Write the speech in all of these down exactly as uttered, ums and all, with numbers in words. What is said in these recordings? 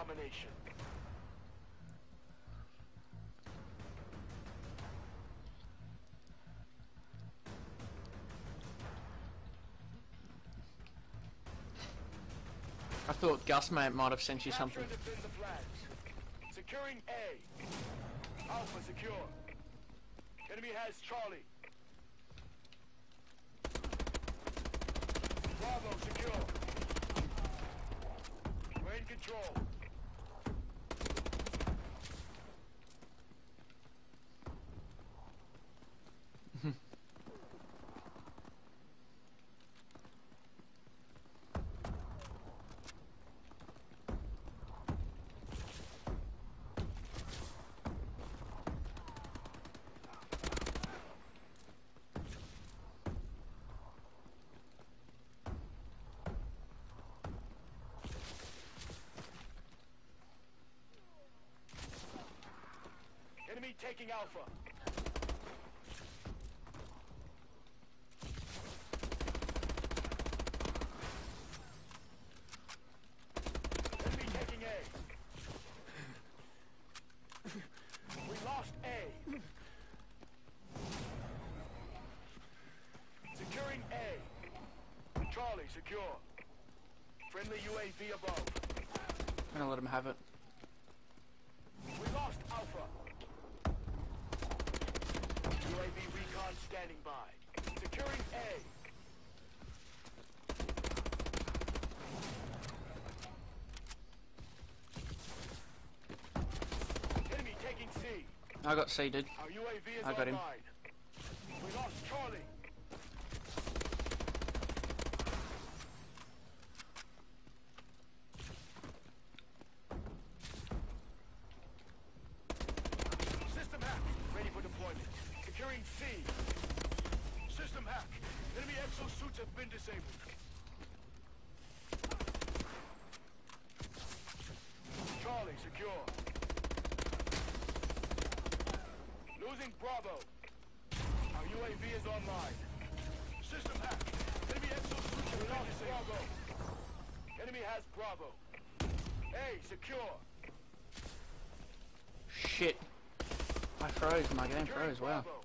domination. I thought Gus mate might have sent you Capture something. and defend the flags. Securing A. Alpha secure. Enemy has Charlie. Bravo secure. We're in control. Enemy taking Alpha. Enemy taking A. We lost A. Securing A. Charlie secure. Friendly U A V above. I'm gonna let him have it. We lost Alpha. U A V recon standing by. Securing A. Enemy taking C. I got seeded. Our U A V is I got him. online. We lost Charlie. System hack. Ready for deployment. Securing C. System hack. Enemy exosuits have been disabled. Charlie secure. Losing Bravo. Our U A V is online. System hack. Enemy exosuits have been disabled. Bravo. Enemy has Bravo. A secure. Shit. I froze. My game froze. Wow. Bravo.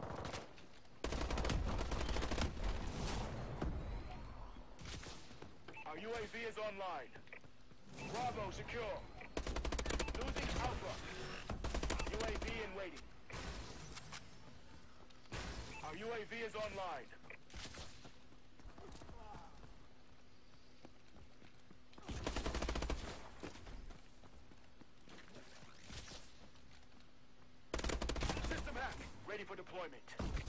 Our U A V is online. Bravo secure. Losing Alpha. U A V in waiting. Our U A V is online. System hack. Ready for deployment.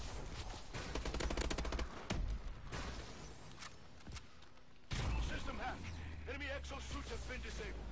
System hack. Enemy exosuits have been disabled.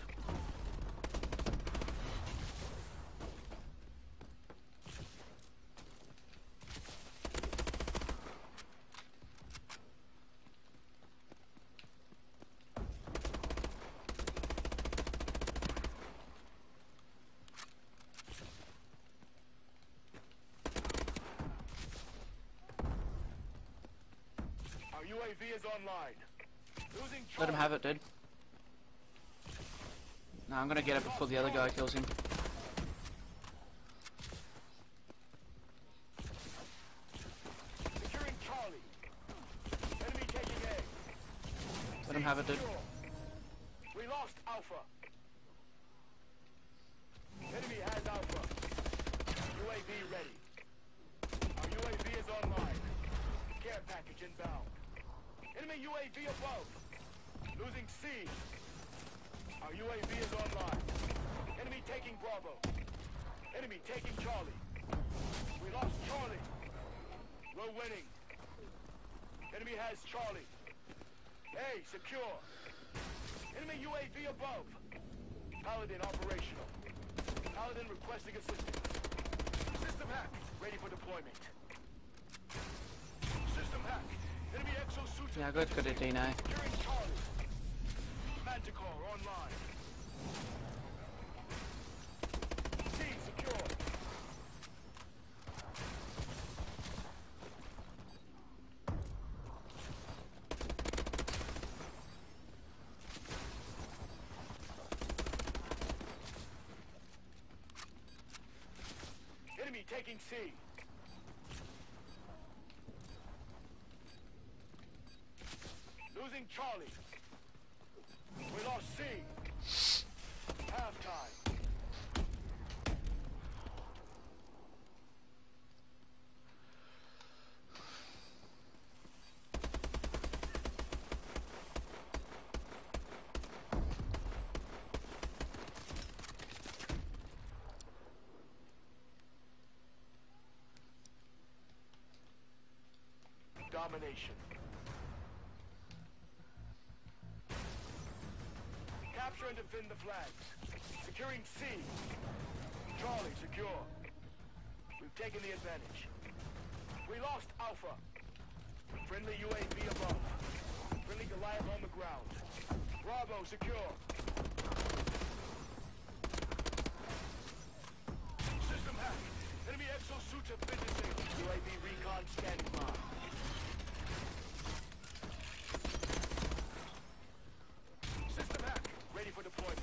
Our U A V is online. Losing Let him have it, dude. No, I'm gonna get it before the other guy kills him. Securing Charlie. Enemy taking A. Let him have it, dude. We lost Alpha. Enemy has Alpha. U A V ready. Our U A V is online. Care package inbound. Enemy U A V above. Losing C. Our U A V is online. Enemy taking Bravo. Enemy taking Charlie. We lost Charlie. We're winning. Enemy has Charlie. A secure. Enemy U A V above. Paladin operational. Paladin requesting assistance. System hack. Ready for deployment. System hack. Enemy exosuits. Yeah, good, good at D N A. Securing Charlie. Manticore online. C secure. taking C. Losing Charlie. We lost C. Halftime. Domination. Capture and defend the flags. Securing C. Charlie secure. We've taken the advantage. We lost Alpha. Friendly U A V above. Friendly Goliath on the ground. Bravo secure. System hack. Enemy exosuits have been disabled. U A V recon standing by. System hack. Ready for deployment.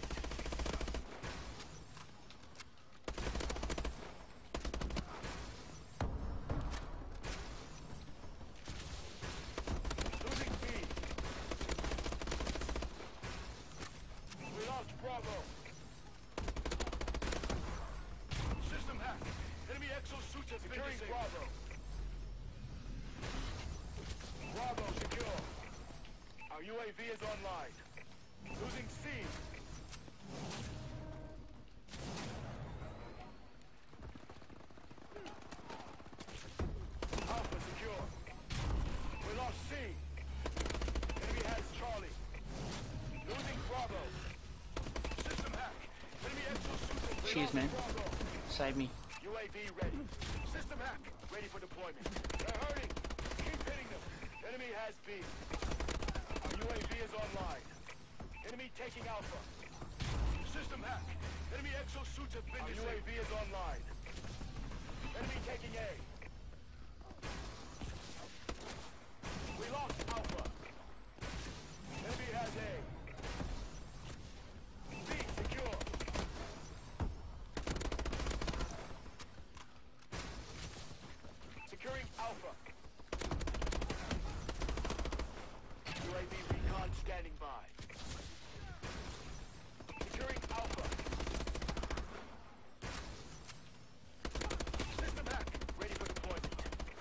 Losing B. We lost Bravo. System hack. Enemy exosuits have been disabled. Bravo. Bravo secure. Our U A V is online. Losing C. Alpha secure. We lost C. Enemy has Charlie. Losing Bravo. System hack. Enemy exosuit. Cheers, man. Save me. U A V ready. System hack. Ready for deployment. They're hurting. Keep hitting them. Enemy has B. Our U A V is online. Enemy taking Alpha. System hack. Enemy exosuits have been disabled. Our U A V is online. Enemy taking A. We lost Alpha. Enemy has A. B secure. Securing Alpha. U A V recon standing by. Securing Alpha. System hack. Ready for deployment.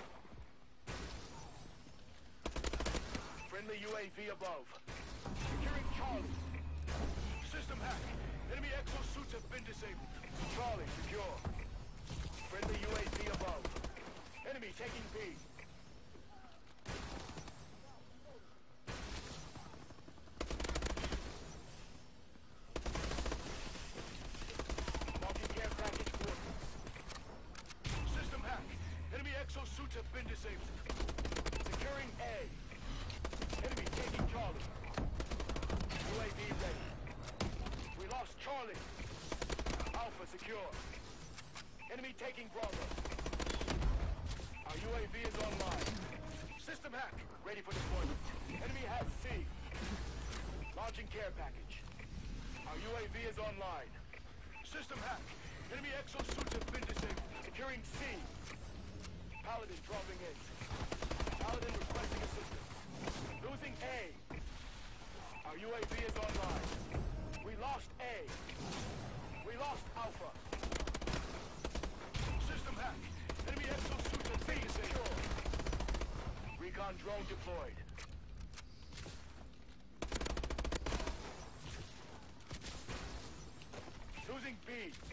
Friendly U A V above. Securing Charlie. System hack. Enemy exosuits have been disabled. Charlie secure. Friendly U A V above. Enemy taking B. Marking care package coordinates. System hack. Enemy exosuits have been disabled. Securing A. Enemy taking Charlie. U A V ready. We lost Charlie. Alpha secure. Enemy taking Bravo. Our U A V is online. System hack. Ready for deployment. Enemy has C. Launching care package. Our U A V is online. System hack. Enemy exosuits have been disabled. Securing C. Paladin dropping in. Paladin requesting assistance. Losing A. Our U A V is online. We lost A. We lost Alpha. System hack. Enemy exosuits have been secure. Recon drone deployed. Losing B.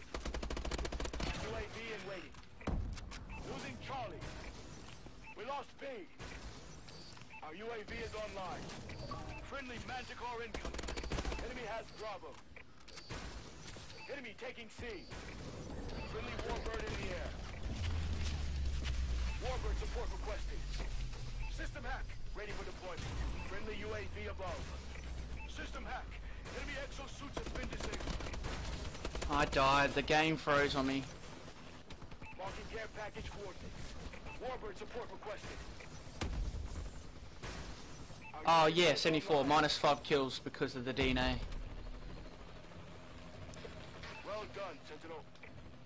U A V in waiting. Losing Charlie. We lost B. Our U A V is online. Friendly Manticore incoming. Enemy has Bravo. Enemy taking C. Friendly Warbird in the air. Warbird support requested. System hack. Ready for deployment. Friendly U A V above. System hack. Enemy exosuits have been disabled. I died. The game froze on me. Marking care package coordinates. Warbird support requested. Oh yeah, seventy-four. Minus five kills because of the D N A. Well done, Sentinel.